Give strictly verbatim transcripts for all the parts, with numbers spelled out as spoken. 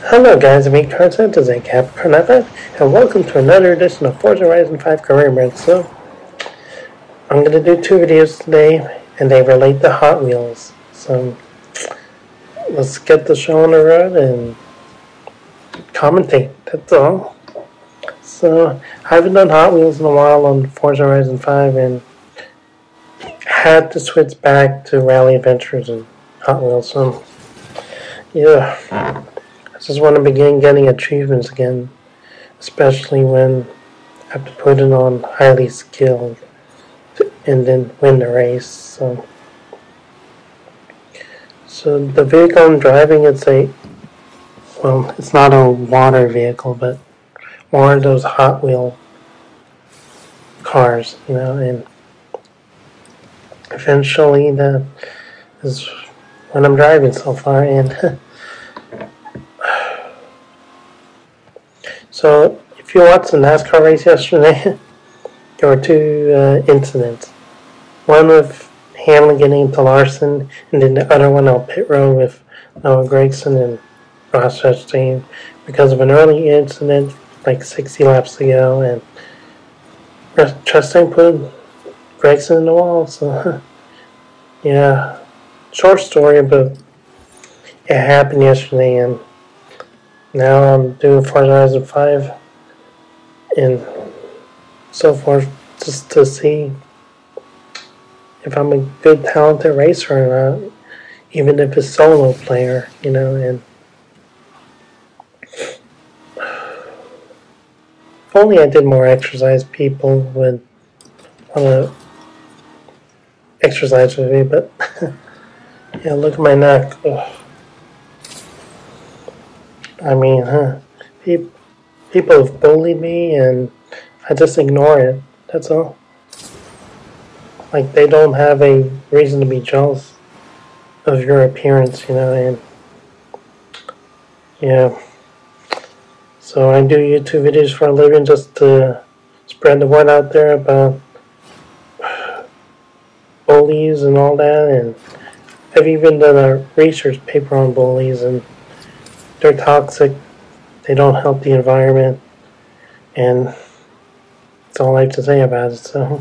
Hello guys, I'm Eight Concept, this is Capricorn F F, and welcome to another edition of Forza Horizon five Career Mode. So, I'm going to do two videos today, and they relate to Hot Wheels. So, let's get the show on the road and commentate, that's all. So, I haven't done Hot Wheels in a while on Forza Horizon five, and had to switch back to Rally Adventures and Hot Wheels, so, yeah. I just want to begin getting achievements again, especially when I have to put it on highly skilled and then win the race. So, so the vehicle I'm driving, it's a, well, it's not a water vehicle, but one of those Hot Wheel cars, you know, and eventually that is what I'm driving so far, and so, if you watched the NASCAR race yesterday, there were two uh, incidents. One with Hamlin getting into Larson, and then the other one on pit road with Noah Gragson and Ross Chastain because of an early incident like sixty laps ago, and Chastain put Gragson in the wall. So, yeah, short story, but it happened yesterday, and now I'm doing Forza Horizon five and so forth just to see if I'm a good, talented racer or not, even if it's solo player, you know, and if only I did more exercise, people would want to exercise with me, but yeah, look at my neck. Ugh. I mean, huh, people, people have bullied me and I just ignore it, that's all. Like, they don't have a reason to be jealous of your appearance, you know, and yeah. So I do YouTube videos for a living just to spread the word out there about bullies and all that, and I've even done a research paper on bullies, and they're toxic, they don't help the environment, and that's all I have to say about it. So,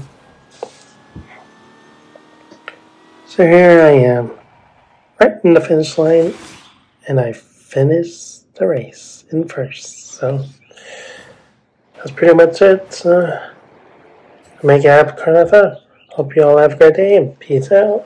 so here I am, right in the finish line, and I finished the race in first. So, that's pretty much it. So, make it happy, Carnatha. Hope you all have a great day, and peace out.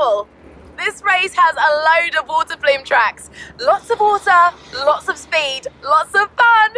cool. This race has a load of water plume tracks. Lots of water, lots of speed, lots of fun.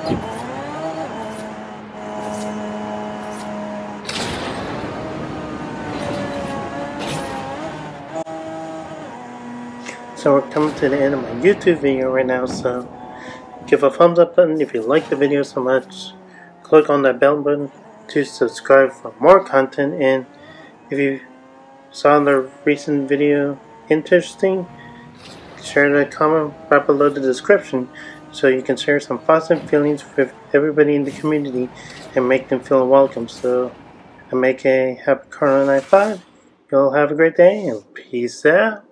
So we're coming to the end of my YouTube video right now, so give a thumbs up button if you like the video so much. Click on that bell button to subscribe for more content, and if you saw the recent video interesting, share the comment right below the description so you can share some positive feelings with everybody in the community and make them feel welcome. So I make a happy Corona Night five. You'll have a great day and peace out.